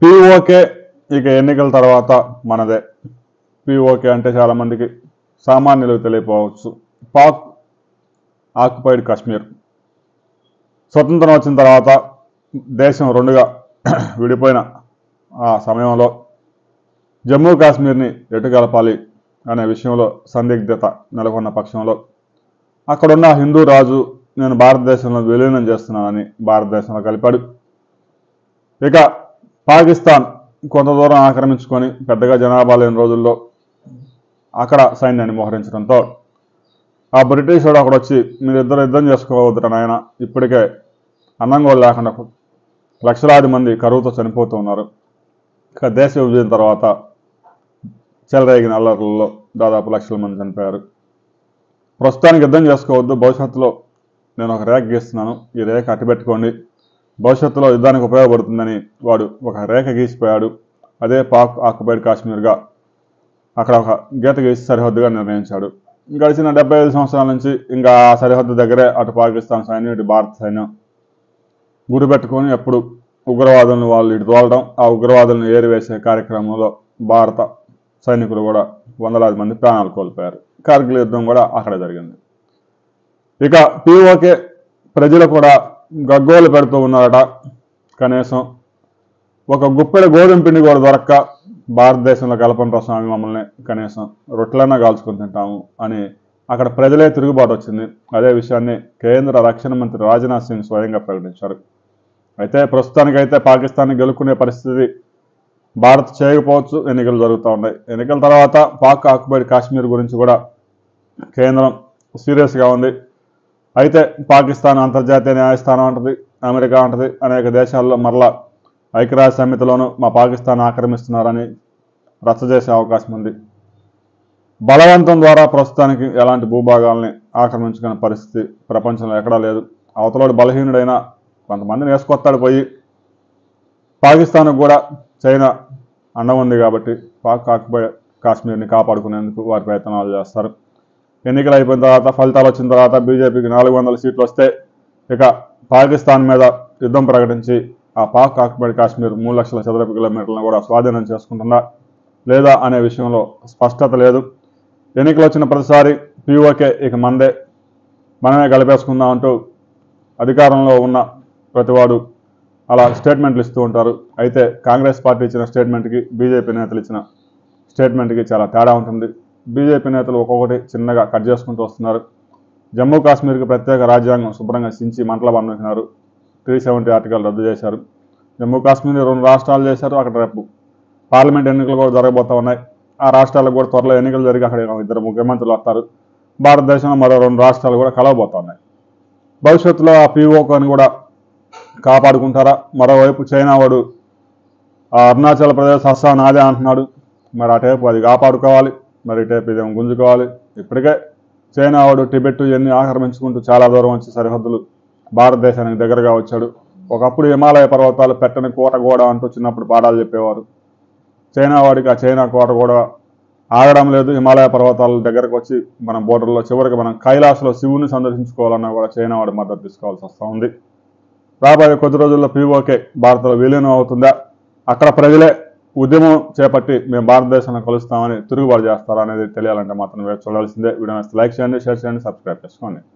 PoK ఇక ఎన్నికల తర్వాత మనదే. పీఓకే అంటే చాలామందికి సామాన్యులకు తెలియకపోవచ్చు. పాక్ ఆక్యుపైడ్ కాశ్మీర్ స్వతంత్రం వచ్చిన తర్వాత దేశం రెండుగా విడిపోయిన ఆ సమయంలో జమ్మూ కాశ్మీర్ని ఎటు కలపాలి అనే విషయంలో సందిగ్ధత నెలకొన్న పక్షంలో అక్కడున్న హిందూ రాజు నేను భారతదేశంలో విలీనం చేస్తున్నానని భారతదేశంలో కలిపాడు. ఇక పాకిస్తాన్ కొంత దూరం ఆక్రమించుకొని పెద్దగా జనాభా లేని రోజుల్లో అక్కడ సైన్యాన్ని మోహరించడంతో ఆ బ్రిటిష్ వాడు అక్కడ వచ్చి మీరిద్దరు యుద్ధం చేసుకోవద్దురా నాయన, ఇప్పటికే అన్నం కూడా లేకుండా లక్షలాది మంది కరువుతో చనిపోతూ ఉన్నారు. ఇక దేశ విభజన తర్వాత చెలరేగిన అల్లర్లలో దాదాపు లక్షల మంది చనిపోయారు. ప్రస్తుతానికి యుద్ధం చేసుకోవద్దు, భవిష్యత్తులో నేను ఒక రేఖ గీస్తున్నాను, ఈ రేఖ అట్టిపెట్టుకోండి, భవిష్యత్తులో యుద్ధానికి ఉపయోగపడుతుందని వాడు ఒక రేఖ గీసిపోయాడు. అదే పాక్ ఆక్యుపైడ్ కాశ్మీర్గా అక్కడ ఒక గీత గీసి సరిహద్దుగా నిర్ణయించాడు. గడిచిన 75 సంవత్సరాల నుంచి ఇంకా ఆ సరిహద్దు దగ్గరే అటు పాకిస్తాన్ సైన్యం ఇటు భారత సైన్యం గురిపెట్టుకొని ఎప్పుడు ఉగ్రవాదులను వాళ్ళు ఇటు తోలడం, ఆ ఉగ్రవాదులను ఏరివేసే కార్యక్రమంలో భారత సైనికులు కూడా వందలాది మంది ప్రాణాలు కోల్పోయారు. కార్గిల్ యుద్ధం కూడా అక్కడ జరిగింది. ఇక పీఓకే ప్రజలు కూడా గగ్గోలు పెడుతూ ఉన్నారట. కనీసం ఒక గుప్పెడ గోధుమ పిండి కూడా దొరక్క భారతదేశంలో కలపండి స్వామి, మమ్మల్ని కనీసం రొట్టెలన్నా కాల్చుకొని తింటాము అని అక్కడ ప్రజలే తిరుగుబాటు వచ్చింది. అదే విషయాన్ని కేంద్ర రక్షణ మంత్రి రాజ్నాథ్ సింగ్ స్వయంగా ప్రకటించారు. అయితే ప్రస్తుతానికైతే పాకిస్తాన్ని గెలుచుకునే పరిస్థితి భారత్ చేయకపోవచ్చు, ఎన్నికలు జరుగుతూ ఉన్నాయి. ఎన్నికల తర్వాత పాక్ ఆక్యుపైడ్ కాశ్మీర్ గురించి కూడా కేంద్రం సీరియస్గా ఉంది. అయితే పాకిస్తాన్ అంతర్జాతీయ న్యాయస్థానం అంటది, అమెరికా అంటది, అనేక దేశాల్లో మరలా ఐక్యరాజ్య సమితిలోనూ మా పాకిస్తాన్ ఆక్రమిస్తున్నారని రచ్చ చేసే అవకాశం ఉంది. బలవంతం ద్వారా ప్రస్తుతానికి ఎలాంటి భూభాగాల్ని ఆక్రమించుకునే పరిస్థితి ప్రపంచంలో ఎక్కడా లేదు. అవతలోడు బలహీనుడైనా కొంతమందిని వేసుకొస్తాడు పోయి. పాకిస్తాన్కు కూడా చైనా అండం ఉంది కాబట్టి పాక్ ఆక్యుపైడ్ కాశ్మీర్ని కాపాడుకునేందుకు వారి ప్రయత్నాలు చేస్తారు. ఎన్నికలు అయిపోయిన తర్వాత ఫలితాలు వచ్చిన తర్వాత బీజేపీకి 400 సీట్లు వస్తే ఇక పాకిస్తాన్ మీద యుద్ధం ప్రకటించి ఆ పాక్ ఆక్యుపైడ్ కాశ్మీర్ 3 లక్షల చదరపు కిలోమీటర్లను కూడా స్వాధీనం చేసుకుంటుందా లేదా అనే విషయంలో స్పష్టత లేదు. ఎన్నికలు వచ్చిన ప్రతిసారి పీఓకే ఇక మందే, మనమే గలిపేసుకుందాం అంటూ అధికారంలో ఉన్న ప్రతివాడు అలా స్టేట్మెంట్లు ఇస్తూ ఉంటారు. అయితే కాంగ్రెస్ పార్టీ ఇచ్చిన స్టేట్మెంట్కి బీజేపీ నేతలు ఇచ్చిన స్టేట్మెంట్కి చాలా తేడా ఉంటుంది. బీజేపీ నేతలు ఒక్కొక్కటి చిన్నగా కట్ చేసుకుంటూ వస్తున్నారు. జమ్మూ కాశ్మీర్కి ప్రత్యేక రాజ్యాంగం శుభ్రంగా సించి మంటలు బంధించినారు. 370 ఆర్టికల్ రద్దు చేశారు. జమ్మూ కాశ్మీర్ని 2 రాష్ట్రాలు చేశారు. అక్కడ రేపు పార్లమెంట్ ఎన్నికలు కూడా జరగబోతూ ఉన్నాయి. ఆ రాష్ట్రాలకు కూడా త్వరలో ఎన్నికలు జరిగి అక్కడ 2 ముఖ్యమంత్రులు వస్తారు. భారతదేశంలో మరో 2 రాష్ట్రాలు కూడా కలవబోతూ ఉన్నాయి. భవిష్యత్తులో ఆ పీఓకేని కూడా కాపాడుకుంటారా? మరోవైపు చైనా వాడు అరుణాచల్ ప్రదేశ్ అస్సాం నాదే అంటున్నాడు. మరి అటేపు అది కాపాడుకోవాలి, మరి ఇటేపు ఇదేమో గుంజుకోవాలి. ఇప్పటికే చైనా వాడు టిబెట్ ఇవన్నీ ఆక్రమించుకుంటూ చాలా దూరం వచ్చి సరిహద్దులు భారతదేశానికి దగ్గరగా వచ్చాడు. ఒకప్పుడు హిమాలయ పర్వతాలు పెట్టని కోట గోడ అంటూ చిన్నప్పుడు పాఠాలు చెప్పేవారు. చైనా వాడికి ఆ చైనా కోట కూడా ఆగడం లేదు. హిమాలయ పర్వతాల దగ్గరకు వచ్చి మన బోర్డర్లో చివరికి మనం కైలాసలో శివుని సందర్శించుకోవాలన్నా కూడా చైనా వాడి మద్దతు తీసుకోవాల్సి వస్తూ ఉంది. రాబోయే కొద్ది రోజుల్లో పీఓకే భారత్లో విలీనం అవుతుందా, అక్కడ ప్రజలే ఉద్యమం చేపట్టి మేము భారతదేశంలో కలుస్తామని తిరుగుబాటు చేస్తారా అనేది తెలియాలంటే మాత్రం చూడాల్సిందే. వీడియో లైక్ చేయండి, షేర్ చేయండి, సబ్స్క్రైబ్ చేసుకోండి.